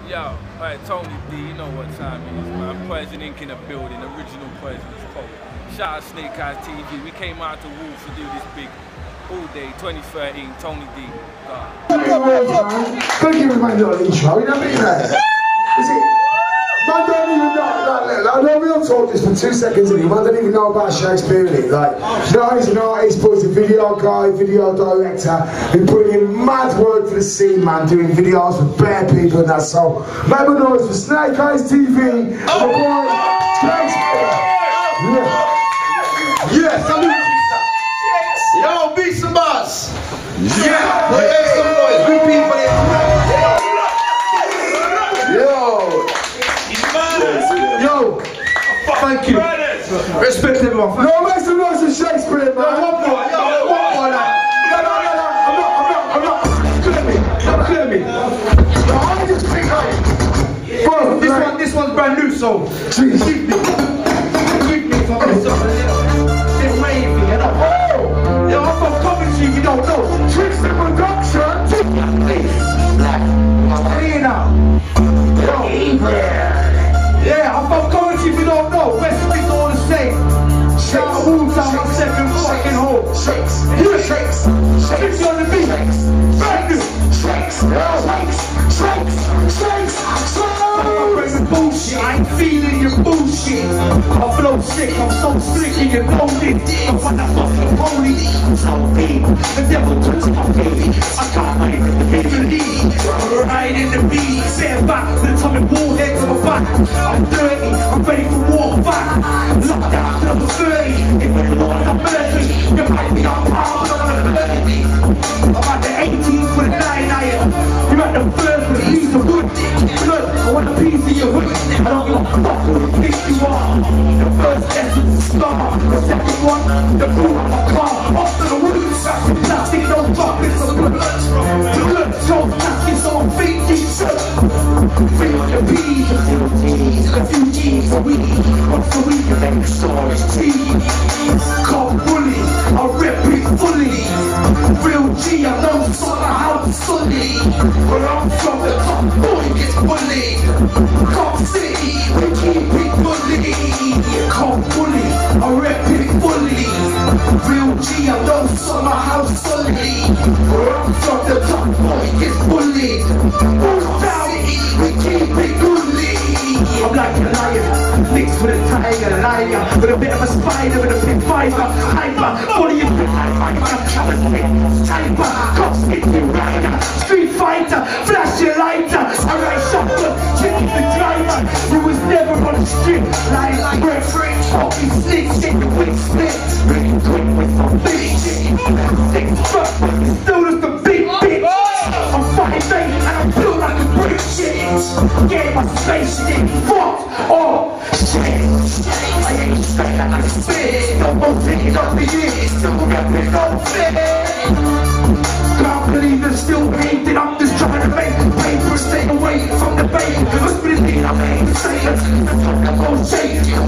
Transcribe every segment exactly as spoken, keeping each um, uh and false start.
Yo, alright, Tony D, you know what time it is, man. Poison Ink in the building, original Poisonous Poet. Shout out Snake Eyes T V. We came out to Wolves to do this big all day, twenty thirteen, Tony D. God. Thank you for my little intro, you know what I mean? Is it? Man don't even know, like, like, like, real talk just for two seconds in it, man don't even know about Shakespeare in it. Like, you know, he's an artist, but he's a video guy, video director, who put in mad work for the scene, man, doing videos with bare people and that, so make a noise for Snake Eyes T V, and the boy, Shakespeare. Yeah. Yes, salute. Yo, beat some bars. Yeah, play make some noise, repeat for it. Yo. Yo, thank you. Respect everyone. Thank no, make some noise for Shakespeare, man. No, one more. Yo, one more. No, no, no, no. I'm not, I'm not, I'm not. Look at me. Look at me. No, I just think like, bro, this one, this one's brand new, so keep me, keep me from this one. It's wavy, you know. Yo, I'm from Coventry, you don't know. Tricks in production. Stay now. Yo. Yeah, I'm from Coventry if you don't know. West is all the same. Shout out Wu-Tang, my second fucking home. Shakes, shakes, shakes on the beat. Brand new. Shakes, shakes, shakes, shakes, shakes. I'm bringing bullshit, I ain't feeling your bullshit. I flow sick, I'm so slick and you know it. I'm when I fucking holy. I'm so big, the devil took my baby. I can't wait for the baby. Right in the beat, stand back, the atomic warhead to my back. I'm dirty, I'm ready for war back. Lockdown, number thirty. If we're Lord, I'm murdered. You might be on power, but I'm not murdered. I'm at the eighteenth with a nine iron. You're at the first with a piece of wood. Look, I want a piece of your hood. I don't give a fuck who you think you are. The first S is the star. The second one, the boot of my car. Off to the woods, plastic, no droplets of blood. The blood shows plastic, so I'm faking. Feel the beat, a few G's a week. Once a week, I make stars tea. Call bully, I rip it fully. Real G, I know sort of how to sully. Where I'm from, the top boy gets bullied. Cop City, we keep it bully. Call bully, I rip it fully. Real G, I know sort of how to sully. Where I'm from, the top boy gets bullied. Move down, we keep it bully. I'm like a lion, mixed with a tiger, liar. With a bit of a spider, with a big fiber. Hyper, bully is big hyper. I'm trying Typer, cops hit me rider. Street fighter, flash your lighter. I ride shotgun, chicken the driver. You was never on the street. Lying like red friend, talking slick, shit the wig split. Really quick with some big shit. Six foot, still just a big bitch. I'm five eight and I'm built like a brick shit. Get my space shit, fuck off. Shit, I ain't straight like a spit. No more picking up the years, still got pick up fit. Can't believe they're still painted. I'm just trying to make paper stay away from the bait. Must be the thing I made. Say it, I'm gonna say it.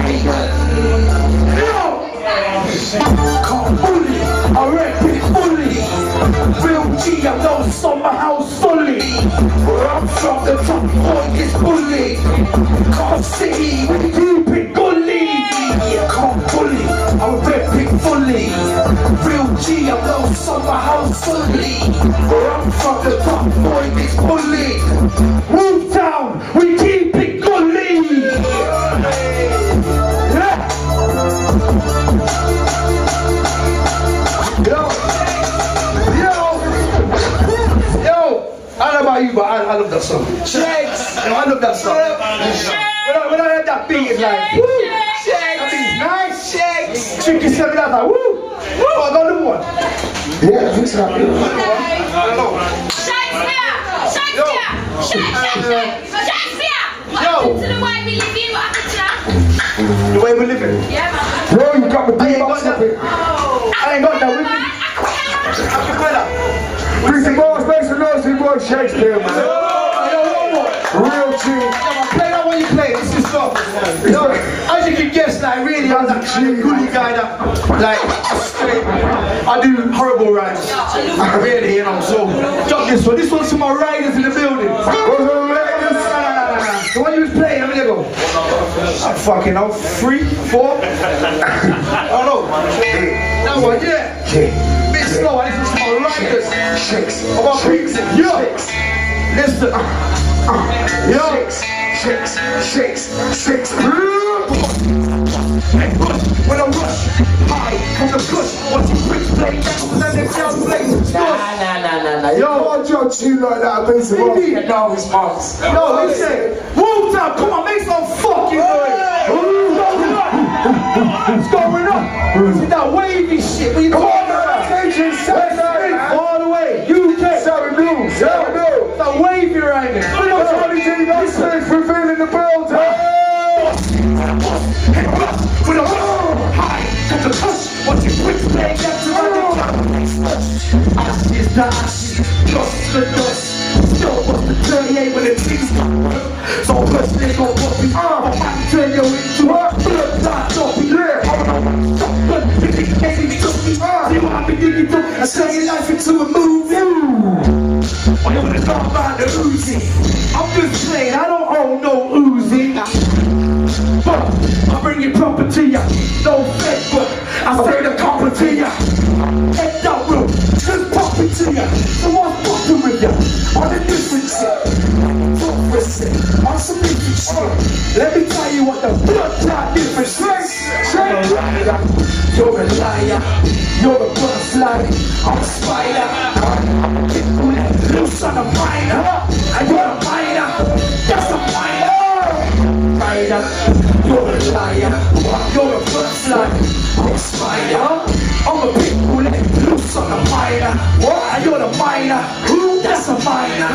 Yo! Can't bully, I rap it fully. Real G, I know summer house fully. Where I'm from, the top boy gets bullied. Can't City, we keep it bully. Can't bully, I rap it fully. Real G, I know summer house fully. Where I'm from, the top boy gets bullied. Wu-Tang, we keep it bully. Yeah. Yo, yo, yo, I don't know about you, but I, I love that song. Shakes! Yo, I love that song. When I, when I heard that beat, it's like, woo! That beat's nice! Shakes! Tricky seven, I was like, woo! Woo! Oh, I got another one. Yeah, I think so. I don't know. Shakespeare! Shakespeare! Shakespeare! Shakespeare! What happened to the way we live in? What happened to that? The way we're living? Yeah, man. Bro, you got the I ain't beat got box that. up it. I ain't got that with me. Acapella. Bring some bars, make some noise for your boy Shakespeare, man. Yo, one more. Real G. Play that one you play, this is stuff. Yo, as you can guess, like really, I was actually a goody guy that, like, straight, I do horrible rhymes. Really, you know, so, drop this one. This one's for my riders in the building. What's up, ladies? I'm fucking know, three, four. I don't know. That one, yeah. Yeah. Bit slow, I listen to my riders. Shakes. About shakes. Yo. Listen. Uh, uh, yo. Shakes. Shakes. Shakes. When I rush, high from the bush, watch you quick play, and then down play. Nah, nah, nah, nah, nah. Yo, can't judge you like that, Benz. No response. Yo, listen. Woo time, come on, make some fucking noise. What's going on? See that wavy shit? We come on, man. Attention, all the way. U K. Seven news. Seven news. That wavy right there. We got Tony G. That's it. Revealing the building. With a high from the push, watch you quick play, get to run the ashes, the ashes, dust the dust. Still what's the thirty-eight when it things so push they gon' put me on. I might turn you into a blood clot, don't be there. But if it can't be took me on, see what I be digging through and turn your life into a movie. When you wanna talk about the Uzi, I'm just playing, I don't own no Uzi. But I bring it proper to ya, no fake, but I say the copper to ya. Head down room, just pop it to ya. So what's poppin' with ya? On a different shit, talk for a sec, on some different shit. Let me tell you what the blood clot difference is. You're a liar, you're a liar, you're a butterfly, I'm a spider. Loose on a minor, and you're a minor, that's a minor. Rider, you're a liar, you're a butterfly, I'm a spider, I'm a big bullet, loose on a minor, what? You're the minor, who? That's a minor.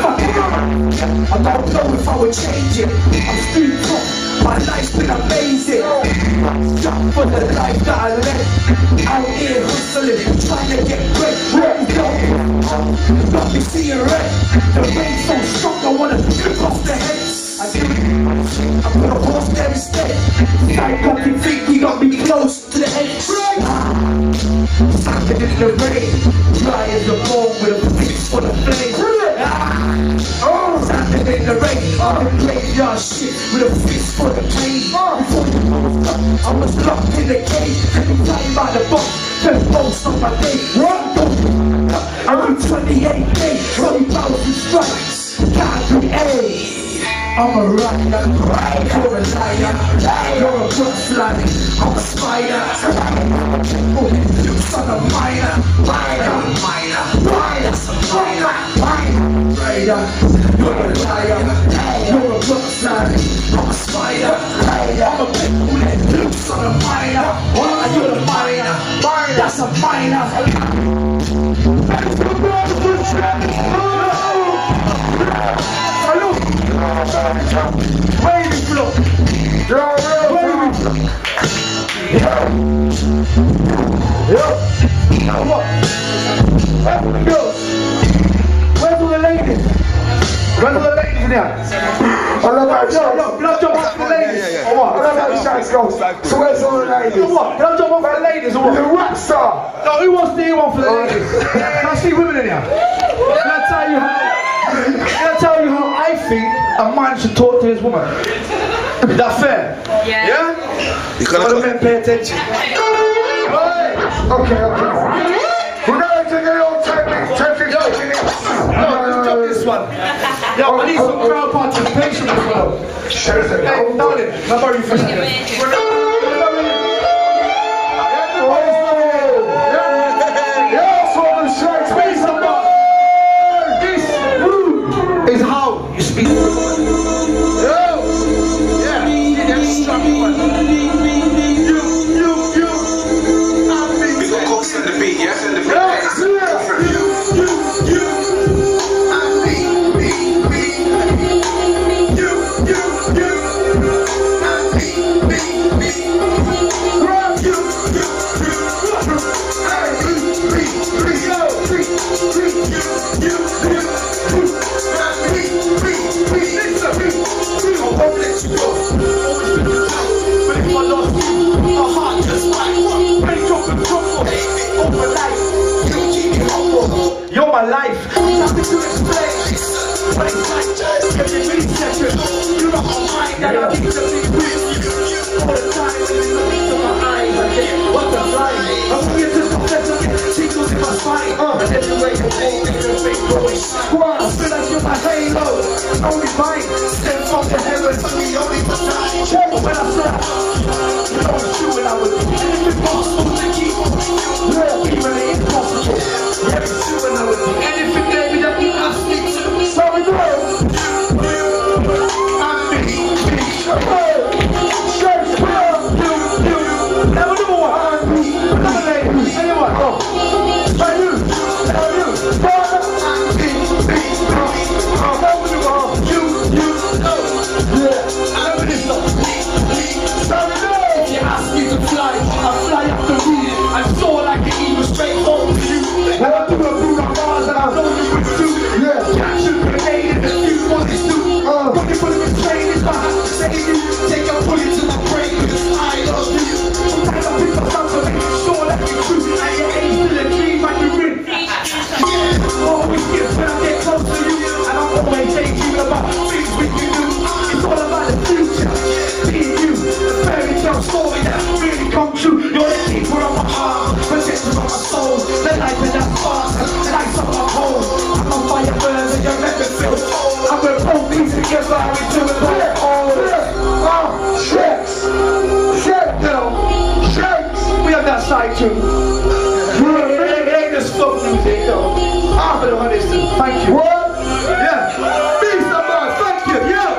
I don't know if I would change it, I'm still tough, my life's been amazing. Jump for the life that I led, out here hustling, trying to get great. Where you go? Got me seeing red, the rain's so strong, I wanna rip off the head. I do it, I put a horse there instead. I got me think he got me close to the edge. Standing in the rain, dry as a bone with a fix for the flame. Oh, standing in the rain, I'm in graveyard shit with a fix for the pain. I was locked in the cage, every time by the box, ten bolts on my day. I run twenty-eight days, twenty thousand strikes, can't do A. I'm a rider, you're a liar, you're a butterfly, I'm a spider. Loose on a minor, rider, minor, rider, minor, minor, rider. You're a liar, you're a butterfly, I'm a spider. I'm a big bullet, loose on a minor, why you're a minor, minor, that's a minor. Wavy flow. Yo, yo, wavy. Yo. Come on. Yo. Where's all the ladies? Where's all the ladies in here? I love how Yo, yo, blood jump off for the ladies. Or what? I love how Shanks goes. So where's all the ladies? Or what? Blood jump off for the ladies or what? The rap star. No, who wants to hear one for the ladies? Can I see women in here? Can I tell you how? Can I tell you how I think a man should talk to his woman? Is that fair? Yeah. Yeah? You gotta men pay attention. Okay, okay. We're going to get on ten minutes, ten, fifteen minutes. No, let's jump this one. Yo, I need some crowd participation as well. Hey, darling, how about you for a second? Is how you speak. Yo! Yeah, yeah, strong one. You, you, you. We got Coke send the beat, yeah? Send the beat. Yeah, yeah. You, you, you. I me, me, me. You, you, you. I me, me, me. You, you, you. I me, me, me. Yo, me, me, you, you, you. You're my life. Nothing to explain. But it's like just getting me second. You know how mine that I need to be with you. anyway, you ain't making a big voice. Squad, I feel like you're my halo. Only mine, sent from the heavens, I'm the only one. Check when I said, you know it's true, and I was impossible to keep on. Yeah, even the impossible. Yeah, it's true, and I was anything there that you ask me to. So we go. I'm me, me, Shakespeare, you, you. Now number one, I'm me, number eight, anyone, go. Tell you, tell you, brother, I'm me, me, me. Number one, you, you, no. Yeah, I remember this song. So we go. If you ask me to fly, I fly up the roof. I soar like an eagle straight home to you. And I do a Bruno Mars and I know you would do. Yeah, catch you grenade in the fuse what it's do. Uh, Looking for the train is behind the save you. Take a bullet to my brain because I love you. Sometimes I pick myself to make sure that it's true. And your age still a dream like you win. Yeah, always gifts when I get close to you. And I'm always daydreaming about things we can do. It's all about the future. Being you, the fairy tale story that really come true. You're the keeper of my heart, protector of my soul. The light in that spark, the lights of my home. I'm on fire burn and you make me feel cold. And we're both these together and we do it like oh yeah. Oh, shakes, shake now, shakes. We have that side too. It ain't just folk music though. Half of the honest too. Thank you. What? Yeah. Peace of God. Thank you. Yeah.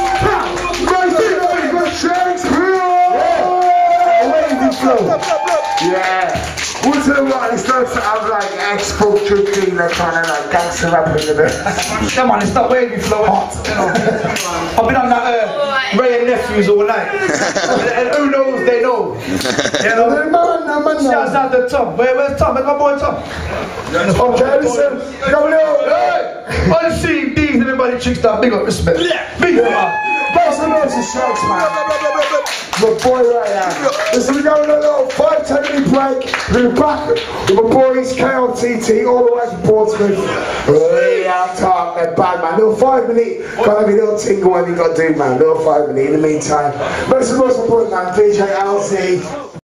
Yeah. What's it like? It's not to have like export drinking, like kind of like gangster rapping in it. Come on, it's not wavy flow. Hot. You know. I've been on that uh, Ray and Nephews all night. and, and who knows, they know. You know? Shouts out to Tom. Where, where's Tom? Where's my boy Tom? Okay, listen. Coming out. Hey! On the C Ds and everybody chicks down. Big up, respect. Big up. Pass the notes to Shakes, man. My boy right now. Listen, we're going on a little five ten minute break. We're back with my boys K on T T all the way from Portsmouth. Way out top, they're bad, man. Little five minute, got every little tingle what you got to do, man. Little five minute in the meantime. Most of us, my boy, man, D J L Z.